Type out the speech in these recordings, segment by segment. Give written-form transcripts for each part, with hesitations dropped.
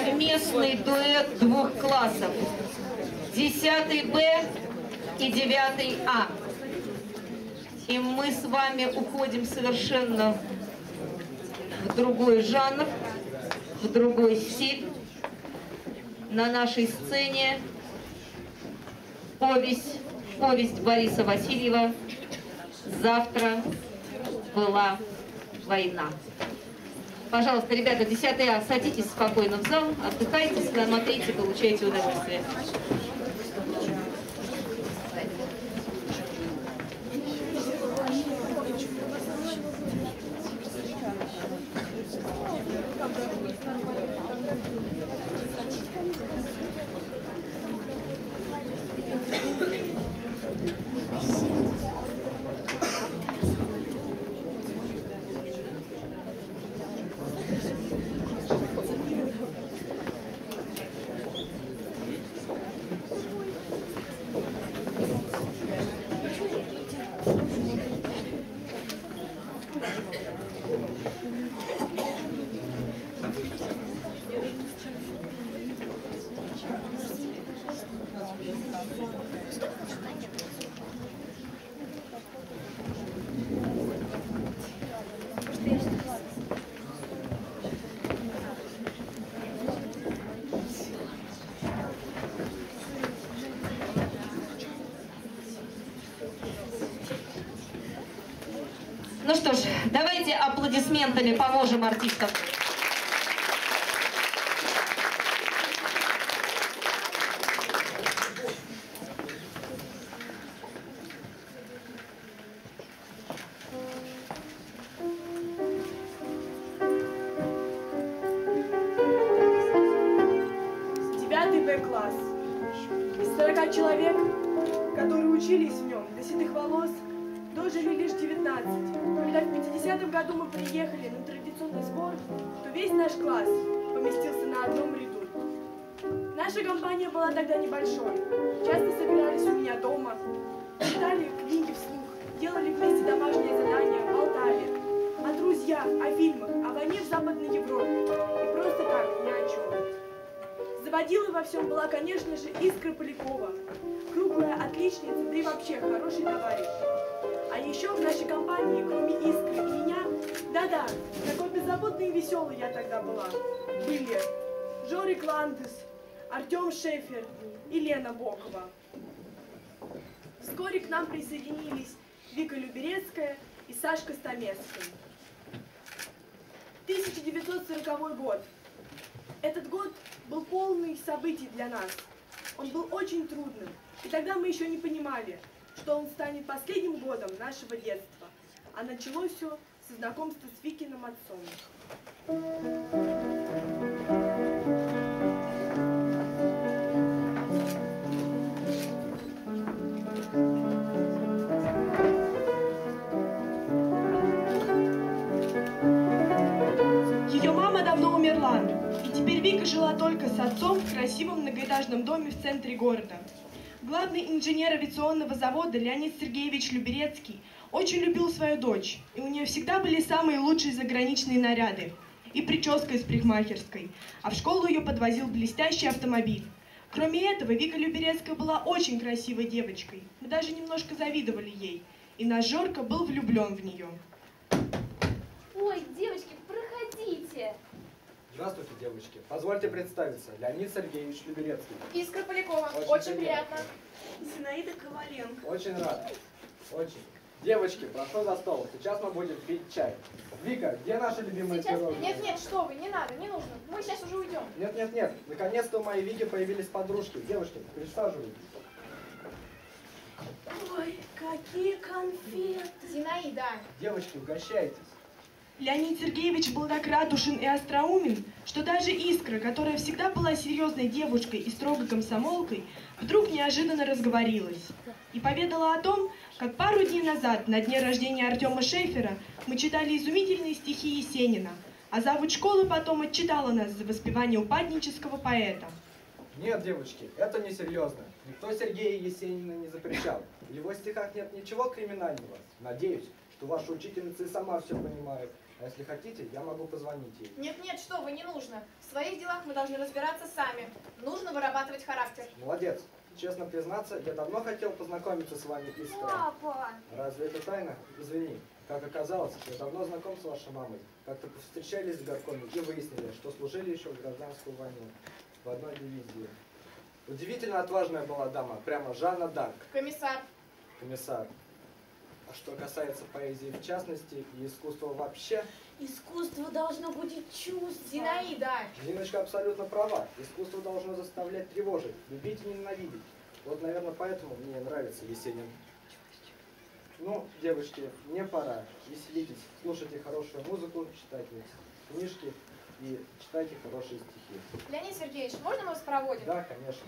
совместный дуэт двух классов. 10 Б и 9 А. И мы с вами уходим совершенно в другой жанр, в другой стиль. На нашей сцене повесть Бориса Васильева «Завтра была война». Пожалуйста, ребята, 10 А, садитесь спокойно в зал, отдыхайте, смотрите, получайте удовольствие. Ну что ж, давайте аплодисментами поможем артистам. Девятый Б-класс. Из 40 человек, которые учились в нем до седых волос, дожили лишь 19. Когда в 50-м году мы приехали на традиционный сбор, то весь наш класс поместился на одном ряду. Наша компания была тогда небольшой. Часто собирались у меня дома, читали книги вслух, делали вместе домашние задания, болтали о друзьях, о фильмах, о войне в Западной Европе и просто так, ни о чем. Заводилой во всем была, конечно же, Искра Полякова, круглая отличница, да и вообще хороший товарищ. А еще в нашей компании, кроме Искры и меня, да-да, такой беззаботной и веселой я тогда была, были Жорик Ландес, Артем Шефер и Лена Бокова. Вскоре к нам присоединились Вика Люберецкая и Сашка Стамецкий. 1940 год. Этот год был полный событий для нас. Он был очень трудным, и тогда мы еще не понимали, что он станет последним годом нашего детства. А началось все со знакомства с Викиным отцом. Ее мама давно умерла, и теперь Вика жила только с отцом в красивом многоэтажном доме в центре города. Главный инженер авиационного завода Леонид Сергеевич Люберецкий очень любил свою дочь, и у нее всегда были самые лучшие заграничные наряды и прическа из парикмахерской, а в школу ее подвозил блестящий автомобиль. Кроме этого, Вика Люберецкая была очень красивой девочкой, мы даже немножко завидовали ей, и наш Жорка был влюблен в нее. Ой, девочки, проходите. Здравствуйте, девочки. Позвольте представиться. Леонид Сергеевич Люберецкий. Искра Полякова. Очень приятно. Зинаида Коваленко. Очень рад. Очень. Девочки, прошу за стол. Сейчас мы будем пить чай. Вика, где наши любимые Сейчас? пироги? Нет, что вы, не надо, не нужно. Мы сейчас уже уйдем. Нет. Наконец-то у моей Вики появились подружки. Девушки, присаживайтесь. Ой, какие конфеты! Зинаида. Девочки, угощайтесь. Леонид Сергеевич был так радушен и остроумен, что даже Искра, которая всегда была серьезной девушкой и строгой комсомолкой, вдруг неожиданно разговорилась и поведала о том, как пару дней назад, на дне рождения Артема Шефера, мы читали изумительные стихи Есенина, а завуч школы потом отчитала нас за воспевание упаднического поэта. Нет, девочки, это несерьезно. Никто Сергея Есенина не запрещал. В его стихах нет ничего криминального. Надеюсь, что ваша учительница и сама все понимает. А если хотите, я могу позвонить ей. Нет, что вы, не нужно. В своих делах мы должны разбираться сами. Нужно вырабатывать характер. Молодец. Честно признаться, я давно хотел познакомиться с вами, Искра. Папа! Разве это тайна? Извини. Как оказалось, я давно знаком с вашей мамой. Как-то повстречались в горкоме и выяснили, что служили еще в гражданскую войну в одной дивизии. Удивительно отважная была дама, прямо Жанна д'Арк, Комиссар. комиссар. А что касается поэзии в частности и искусства вообще, Искусство должно будить чувства. Зинаида. Зиночка абсолютно права. Искусство должно заставлять тревожить, любить и ненавидеть. Вот, наверное, поэтому мне нравится Есенин. Ну, девочки, мне пора. Веселитесь, слушайте хорошую музыку, читайте книжки и читайте хорошие стихи. Леонид Сергеевич, можно мы вас проводим? Да, конечно.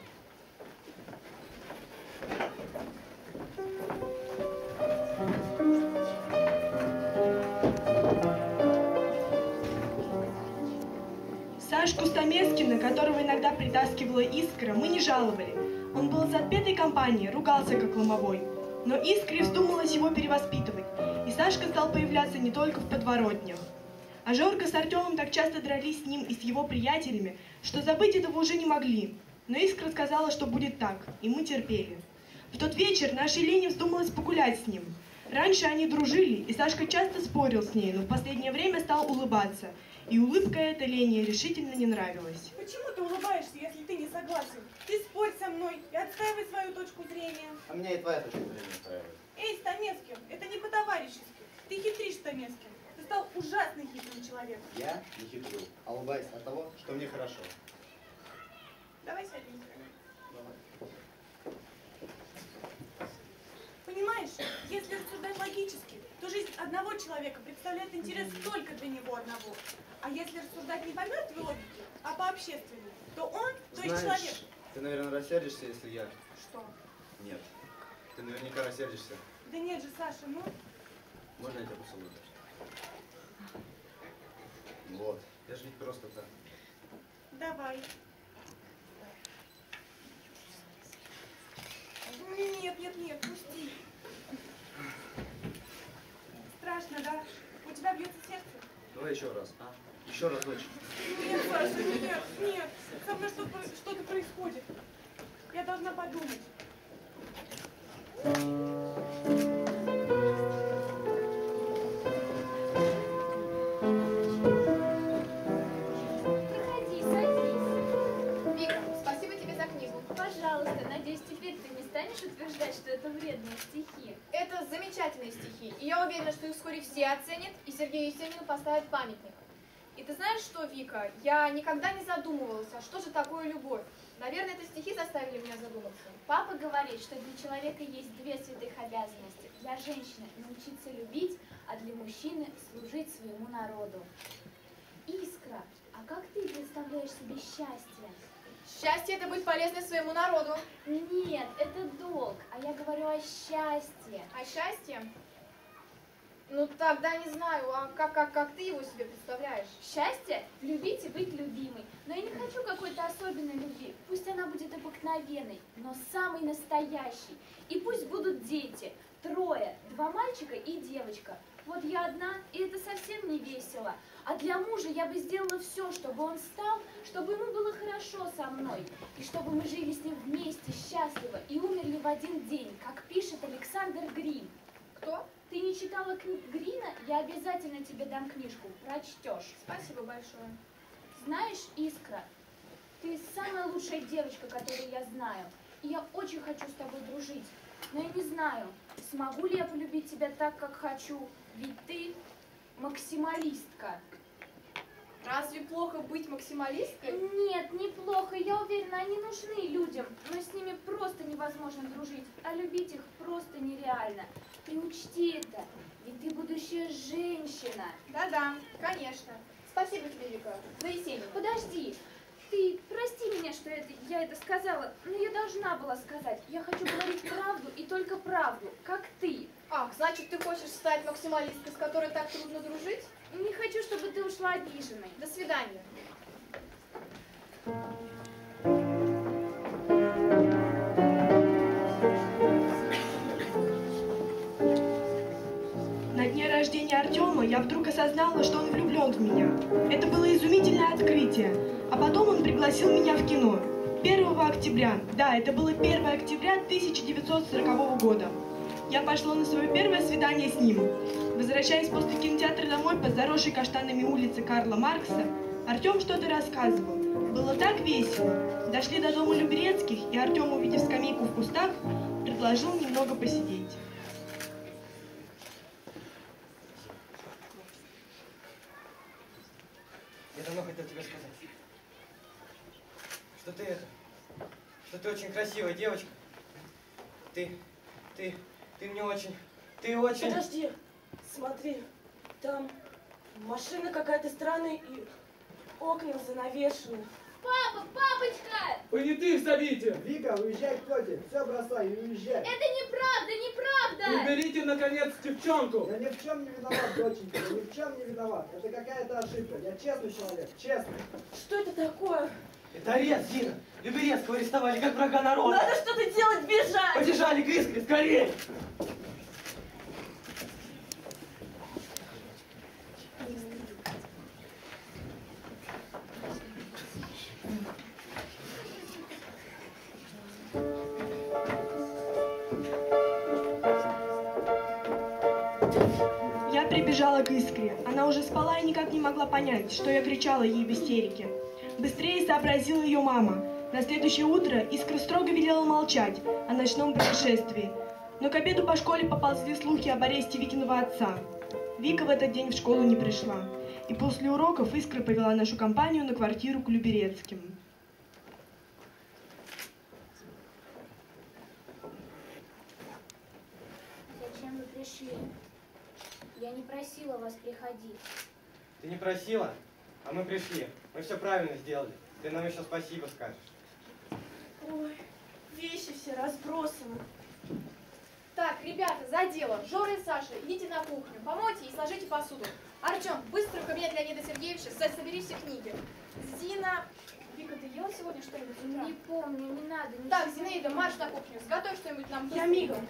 Сашку Стамескина, которого иногда притаскивала Искра, мы не жаловали. Он был из отпетой компании, ругался как ломовой. Но Искре вздумалось его перевоспитывать, и Сашка стал появляться не только в подворотнях. А Жорка с Артемом так часто дрались с ним и с его приятелями, что забыть этого уже не могли. Но Искра сказала, что будет так, и мы терпели. В тот вечер нашей Лене вздумалось погулять с ним. Раньше они дружили, и Сашка часто спорил с ней, но в последнее время стал улыбаться. И улыбка эта Лене решительно не нравилась. Почему ты улыбаешься, если ты не согласен? Ты спорь со мной и отстаивай свою точку зрения. А меня и твоя точка зрения устраивает. Эй, Стамескин, это не по-товарищески. Ты хитришь, Стамескин. Ты стал ужасно хитрым человеком. Я не хитрю, а улыбаюсь от того, что мне хорошо. Давай садимся. Понимаешь, если рассуждать логически, то жизнь одного человека представляет интерес только для него одного. А если рассуждать не по мертвой логике, а по общественной, то он, то есть человек. Ты, наверное, рассердишься, если я... Что? Нет. Ты наверняка рассердишься. Да нет же, Саша, ну... Можно я тебя поцелую? Вот. Я же ведь просто так. Давай. Нет, пусти. Страшно, да? У тебя бьется сердце? Давай еще раз, а? Еще раз, дочь. Нет, Саша, нет. Со мной что-то происходит. Я должна подумать. Проходи, садись. Вика, спасибо тебе за книгу. Пожалуйста, надеюсь, теперь ты не станешь утверждать, что это вредные стихи. Это замечательные стихи, и я уверена, что их вскоре все оценят, и Сергею Есенину поставят памятник. И ты знаешь что, Вика, я никогда не задумывалась, а что же такое любовь? Наверное, это стихи заставили меня задуматься. Папа говорит, что для человека есть две святых обязанности. Для женщины научиться любить, а для мужчины служить своему народу. Искра, а как ты представляешь себе счастье? Счастье – это быть полезной своему народу. Нет, это долг, а я говорю о счастье. А счастье? Ну, тогда не знаю, а как ты его себе представляешь? Счастье – любить и быть любимой. Но я не хочу какой-то особенной любви. Пусть она будет обыкновенной, но самой настоящей. И пусть будут дети. 3, 2 мальчика и девочка. Вот я одна, и это совсем не весело. А для мужа я бы сделала все, чтобы он стал, чтобы ему было хорошо со мной. И чтобы мы жили с ним вместе, счастливо, и умерли в один день, как пишет Александр Грин. Кто? Ты не читала Грина? Я обязательно тебе дам книжку. Прочтешь. Спасибо большое. Знаешь, Искра, ты самая лучшая девочка, которую я знаю. И я очень хочу с тобой дружить. Но я не знаю, смогу ли я полюбить тебя так, как хочу. Ведь ты максималистка. Разве плохо быть максималисткой? Нет, неплохо. Я уверена, они нужны людям. Но с ними просто невозможно дружить. А любить их просто нереально. Ты учти это. Ведь ты будущая женщина. Да-да, конечно. Спасибо тебе, Вика, за Есенина. Подожди. Ты прости меня, что я это сказала, но я должна была сказать. Я хочу говорить правду и только правду, как ты. Ах, значит, ты хочешь стать максималисткой, с которой так трудно дружить? Не хочу, чтобы ты ушла обиженной. До свидания. На дне рождения Артема я вдруг осознала, что он влюблен в меня. Это было изумительное открытие. А потом он пригласил меня в кино. 1 октября, да, это было 1 октября 1940 года. Я пошла на свое первое свидание с ним. Возвращаясь после кинотеатра домой по заросшей каштанами улице Карла Маркса, Артем что-то рассказывал. Было так весело. Дошли до дома Люберецких, и Артем, увидев скамейку в кустах, предложил немного посидеть. Я давно хотел тебе сказать, что ты очень красивая девочка. Ты мне очень, ты очень... Подожди, смотри, там машина какая-то странная и окна занавешены. Папа, папочка! Понятых их зовите! Вика, уезжай к тете, все бросай и уезжай. Это неправда, неправда! Уберите, наконец, девчонку! Я ни в чем не виноват, доченька, я ни в чем не виноват. Это какая-то ошибка. Я честный человек, честный. Что это такое? Это арест, Зина! Люберецкого арестовали, как врага народа! Надо что-то делать, бежать! Побежали к Искре, скорее! Я прибежала к Искре. Она уже спала и никак не могла понять, что я кричала ей в истерике. Быстрее сообразила ее мама. На следующее утро Искра строго велела молчать о ночном происшествии. Но к обеду по школе поползли слухи об аресте Викиного отца. Вика в этот день в школу не пришла. И после уроков Искра повела нашу компанию на квартиру к Люберецким. Зачем вы пришли? Я не просила вас приходить. Ты не просила, а мы пришли. Мы все правильно сделали. Ты нам еще спасибо скажешь. Ой, вещи все разбросаны. Так, ребята, за дело. Жора и Саша, идите на кухню, помойте и сложите посуду. Артем, быстро в кабинет Леонида Сергеевича, собери все книги. Зина... Вика, ты ела сегодня что-нибудь с утра? Не помню, не надо. Ничего. Так, Зинаида, марш на кухню, сготовь что-нибудь нам. Я мигом.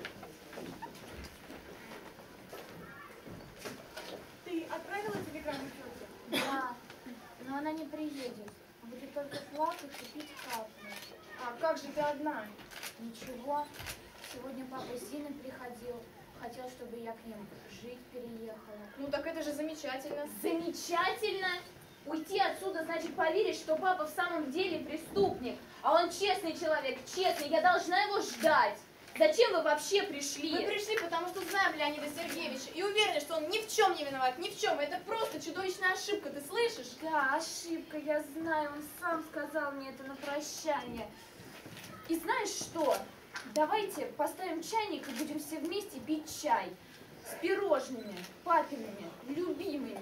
Ты отправила телеграмму тете? Да, но она не приедет. Будет только плакать и пить каплю. А как же ты одна? Ничего. Сегодня папа с Зиной приходил. Хотел, чтобы я к ним жить переехала. Ну так это же замечательно. Замечательно! Уйти отсюда значит поверить, что папа в самом деле преступник. А он честный человек, честный. Я должна его ждать. Зачем вы вообще пришли? Мы пришли, потому что знаем Леонида Сергеевича и уверены, что он ни в чем не виноват, ни в чем. Это просто чудовищная ошибка, ты слышишь? Да, ошибка, я знаю. Он сам сказал мне это на прощание. И знаешь что? Давайте поставим чайник и будем все вместе пить чай. С пирожными, папиными, любимыми.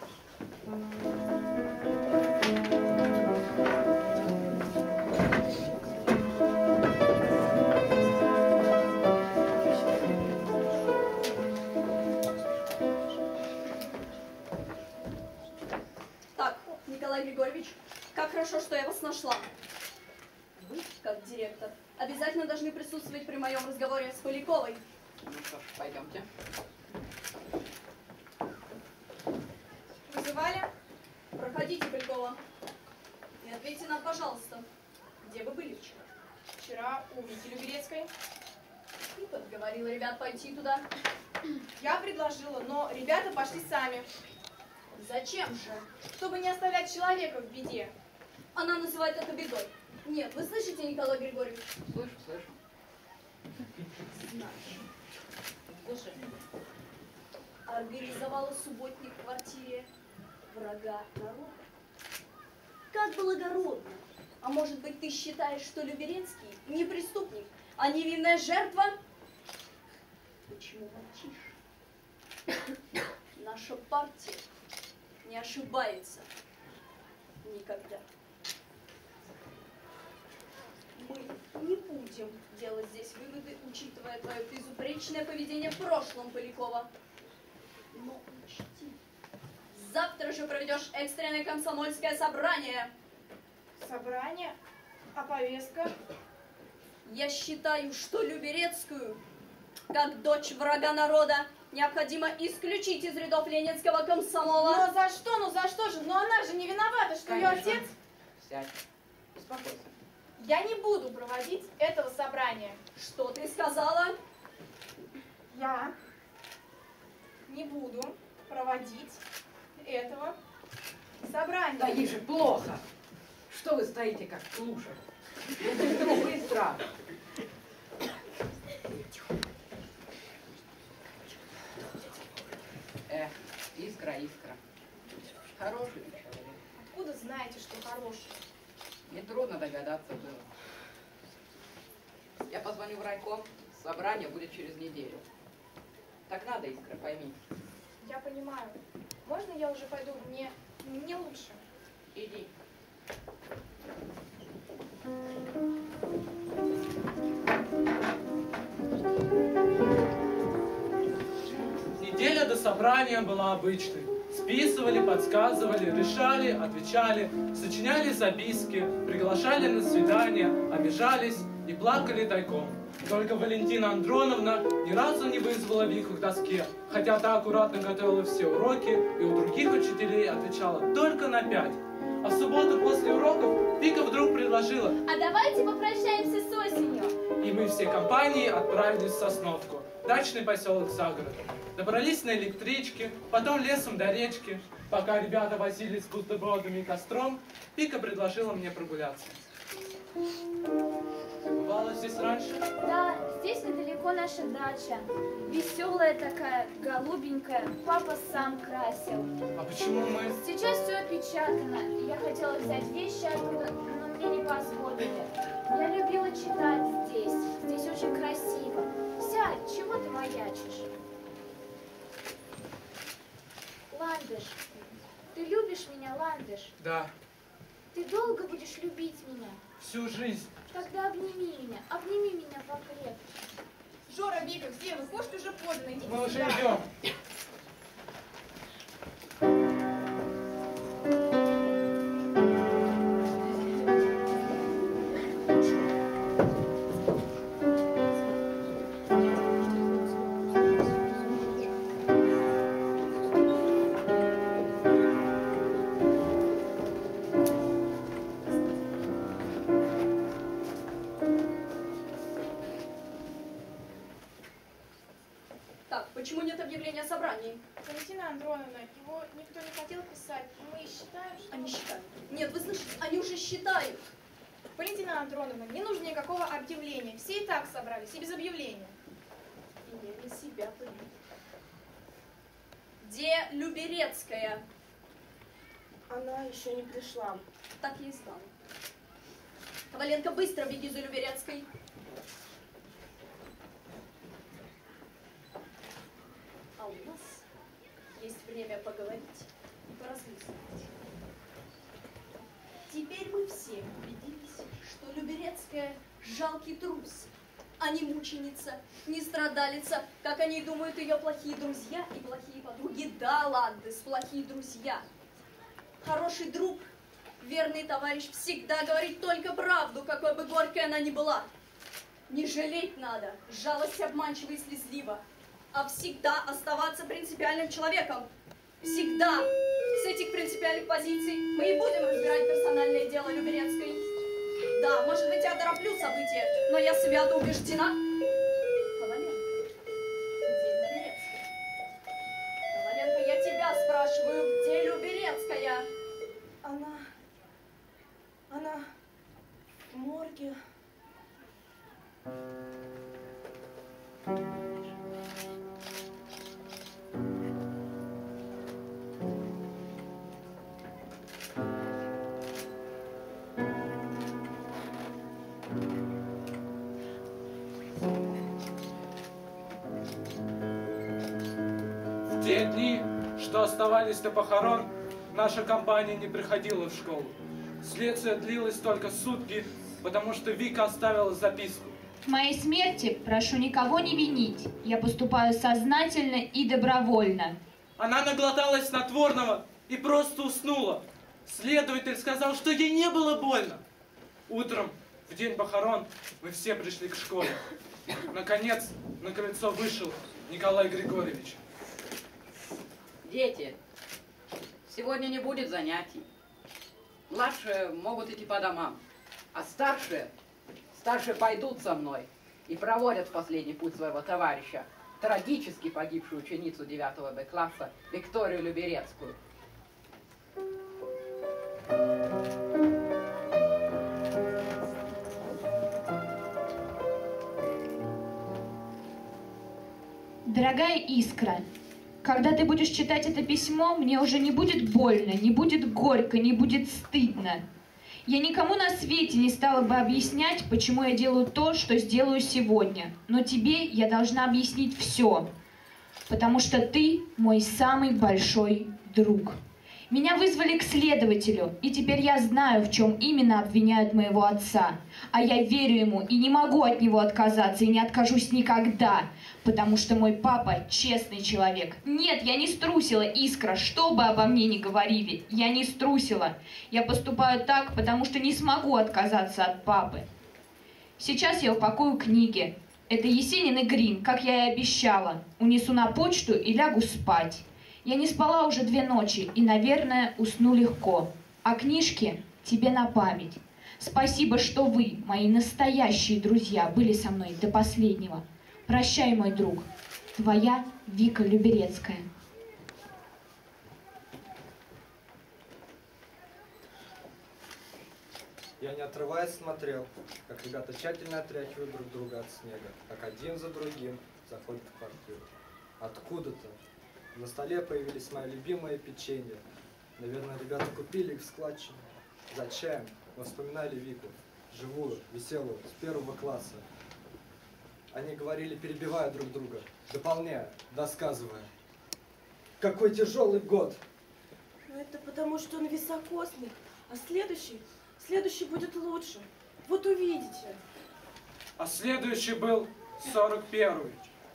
Так, Николай Григорьевич, как хорошо, что я вас нашла. Вы, как директор, обязательно должны присутствовать при моем разговоре с Поляковой. Ну что ж, пойдемте. Вызывали? Проходите, Полякова. И ответьте нам, пожалуйста, где вы были вчера? Вчера у Вики Люберецкой. И подговорила ребят пойти туда. Я предложила, но ребята пошли сами. Зачем же? Чтобы не оставлять человека в беде. Она называет это бедой. Нет, вы слышите, Николай Григорьевич? Слышу, слышу. Знаешь, уже организовала субботник в квартире врага народа. Как благородно! А может быть, ты считаешь, что Люберецкий не преступник, а невинная жертва? Почему молчишь? Наша партия не ошибается никогда. Мы не будем делать здесь выводы, учитывая твое безупречное поведение в прошлом, Полякова. Но учти, завтра же проведешь экстренное комсомольское собрание. Собрание? А повестка? Я считаю, что Люберецкую, как дочь врага народа, необходимо исключить из рядов ленинского комсомола. Ну за что? Ну за что же? Но она же не виновата, что ее отец... Сядь. Успокойся. Я не буду проводить этого собрания. Что ты сказала? Я не буду проводить этого собрания. Да ей же плохо. Что вы стоите как клуша? Ну, быстро. Искра, Искра. Хороший ты человек. Откуда знаете, что хороший? Нетрудно догадаться было. Я позвоню в райком, собрание будет через неделю. Так надо, Искра, пойми. Я понимаю. Можно я уже пойду? Мне лучше. Иди. Неделя до собрания была обычной. Списывали, подсказывали, решали, отвечали, сочиняли записки, приглашали на свидания, обижались и плакали тайком. Только Валентина Андроновна ни разу не вызвала Вику к доске, хотя та аккуратно готовила все уроки и у других учителей отвечала только на 5. А в субботу после уроков Вика вдруг предложила: а давайте попрощаемся с осенью. и мы всей компанией отправились в Сосновку, дачный поселок за городом. Добрались на электричке, потом лесом до речки. Пока ребята возились с бутербродами и костром, Вика предложила мне прогуляться. Бывало здесь раньше? Да, здесь недалеко наша дача. Веселая такая, голубенькая. Папа сам красил. А почему мы... Сейчас все опечатано. Я хотела взять вещи оттуда, но мне не позволили. Я любила читать здесь. Здесь очень красиво. Сядь, чего ты маячишь? Ландыш, ты любишь меня, Ландыш? Да, Ты долго будешь любить меня? всю жизнь. Тогда обними меня покрепче. Жора, Вика, где вы? Кушать уже поздно, идите Мы уже сюда. идем. Так, почему нет объявления о собрании? Валентина Андроновна, его никто не хотел писать. Мы считаем, что... Они считают. Нет, вы слышите, они уже считают. Валентина Андроновна, не нужно никакого объявления. Все и так собрались, и без объявления. И я не себя понимаю. Где Люберецкая? Она еще не пришла. Так я и знала. Коваленко, быстро беги за Люберецкой. А у нас есть время поговорить и поразмыслить. Теперь мы все убедились, что Люберецкая жалкий трус, а не мученица, не страдалица, как они думают, ее плохие друзья и плохие подруги. Да, Ландес, плохие друзья. Хороший друг, верный товарищ всегда говорит только правду, какой бы горькой она ни была. Не жалеть надо, жалость обманчива и слезлива, а всегда оставаться принципиальным человеком. Всегда. С этих принципиальных позиций мы и будем разбирать персональное дело Люберецкой. Да, может быть, я тороплю события, но я свято убеждена. Коваленко, где Люберецкая? Коваленко, я тебя спрашиваю, где Люберецкая? Она в морге. В те дни, что оставались до похорон, наша компания не приходила в школу. Следствие длилось только сутки, потому что Вика оставила записку. В моей смерти прошу никого не винить. Я поступаю сознательно и добровольно. Она наглоталась снотворного и просто уснула. Следователь сказал, что ей не было больно. Утром, в день похорон, мы все пришли к школе. Наконец, на крыльцо вышел Николай Григорьевич. Дети, сегодня не будет занятий. Младшие могут идти по домам, а старшие пойдут со мной и проводят в последний путь своего товарища, трагически погибшую ученицу 9 Б-класса Викторию Люберецкую. Дорогая Искра, когда ты будешь читать это письмо, мне уже не будет больно, не будет горько, не будет стыдно. Я никому на свете не стала бы объяснять, почему я делаю то, что сделаю сегодня. Но тебе я должна объяснить все, потому что ты мой самый большой друг. Меня вызвали к следователю, и теперь я знаю, в чем именно обвиняют моего отца. А я верю ему и не могу от него отказаться, и не откажусь никогда, потому что мой папа честный человек. Нет, я не струсила, Искра, что бы обо мне ни говорили. Я не струсила. Я поступаю так, потому что не смогу отказаться от папы. Сейчас я упакую книги. Это Есенин и Грин, как я и обещала. Унесу на почту и лягу спать. Я не спала уже 2 ночи и, наверное, усну легко. А книжки тебе на память. Спасибо, что вы, мои настоящие друзья, были со мной до последнего. Прощай, мой друг. Твоя Вика Люберецкая. Я не отрываясь смотрел, как ребята тщательно отряхивают друг друга от снега, как один за другим заходят в квартиру. Откуда-то на столе появились мои любимые печенья. Наверное, ребята купили их в складчине. Зачем? Мы вспоминали Вику, живую, веселую, с 1 класса. Они говорили, перебивая друг друга, дополняя, досказывая. Какой тяжелый год! Ну это потому, что он високосный, а следующий будет лучше. Вот увидите. А следующий был 41-й.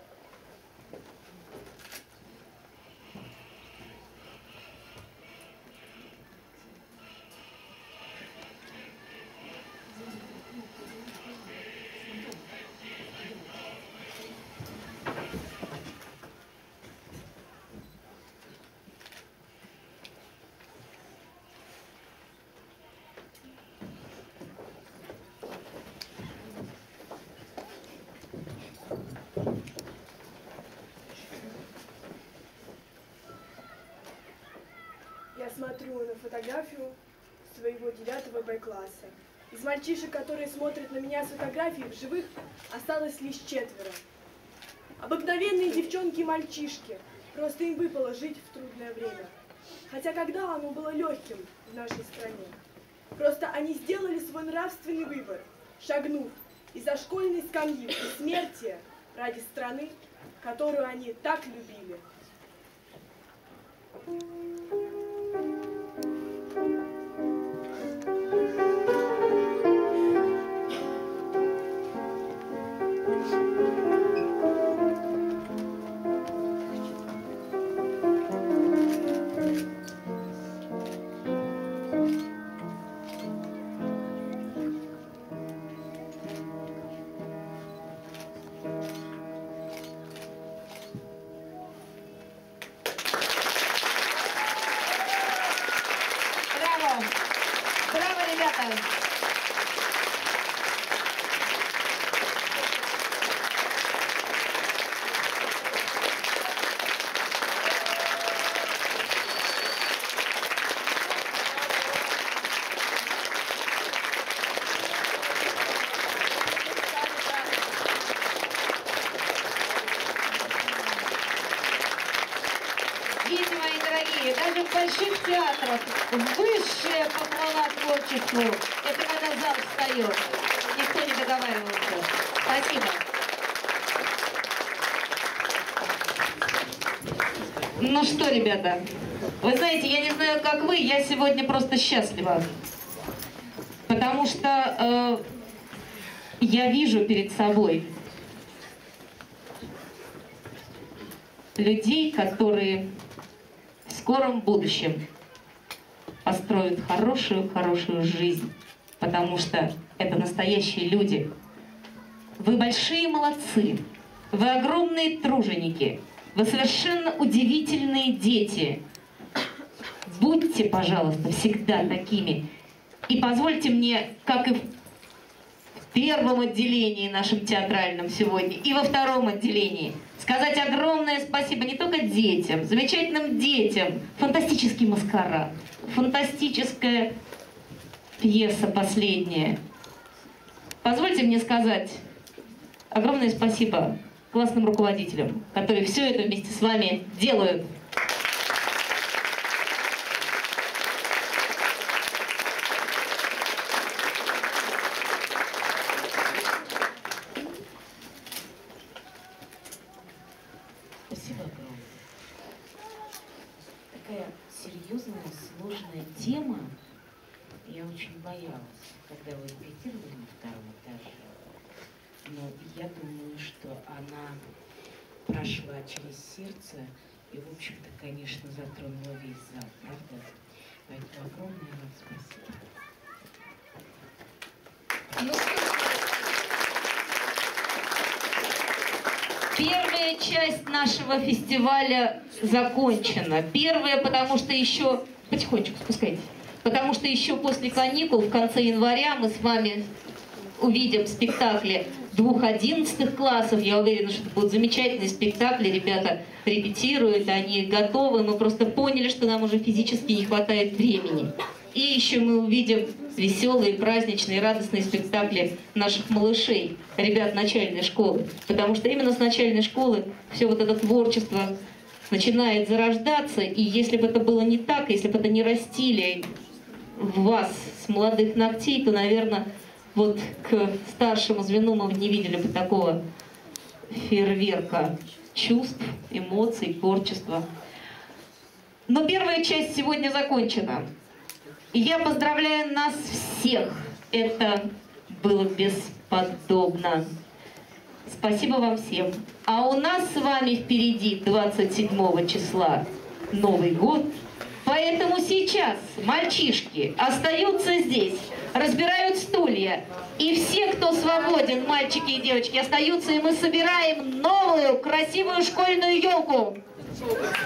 Я смотрю на фотографию своего 9 Б-класса. Из мальчишек, которые смотрят на меня с фотографией, в живых осталось лишь 4. Обыкновенные девчонки и мальчишки. Просто им выпало жить в трудное время. Хотя когда оно было легким в нашей стране. Просто они сделали свой нравственный выбор, шагнув из-за школьной скамьи в смерти ради страны, которую они так любили. Видите, мои дорогие, даже в больших театрах высшая похвала творчеству — это когда зал встает. Никто не договаривался. Спасибо. Ну что, ребята, вы знаете, я не знаю, как вы, я сегодня просто счастлива. Потому что я вижу перед собой людей, которые в скором будущем построят хорошую жизнь, потому что это настоящие люди. Вы большие молодцы, Вы огромные труженики. Вы совершенно удивительные дети. Будьте, пожалуйста, всегда такими. И позвольте мне, как и в первом отделении нашем театральном сегодня, и во втором отделении, сказать огромное спасибо не только детям, замечательным детям. Фантастический маскарад, фантастическая пьеса последняя. Позвольте мне сказать огромное спасибо классным руководителям, которые все это вместе с вами делают. Спасибо огромное. Такая серьезная, сложная тема. Я очень боялась, когда вы репетировали на втором этаже. Но я думаю, что она прошла через сердце и, в общем-то, конечно, затронула весь зал, правда? Поэтому огромное вам спасибо. Первая часть нашего фестиваля закончена. Первая, потому что еще... Потихонечку спускайтесь. Потому что еще после каникул, в конце января, мы с вами увидим спектакли 2 11 классов. Я уверена, что это будут замечательные спектакли. Ребята репетируют, они готовы. Мы просто поняли, что нам уже физически не хватает времени. И еще мы увидим веселые, праздничные, радостные спектакли наших малышей, ребят начальной школы. Потому что именно с начальной школы все вот это творчество начинает зарождаться. И если бы это было не так, если бы это не растили в вас с молодых ногтей, то, наверное, вот к старшему звену мы не видели бы такого фейерверка чувств, эмоций, творчества. Но первая часть сегодня закончена. И я поздравляю нас всех. Это было бесподобно. Спасибо вам всем. А у нас с вами впереди 27 числа Новый год. Поэтому сейчас мальчишки остаются здесь, разбирают стулья. И все, кто свободен, мальчики и девочки, остаются, и мы собираем новую красивую школьную елку.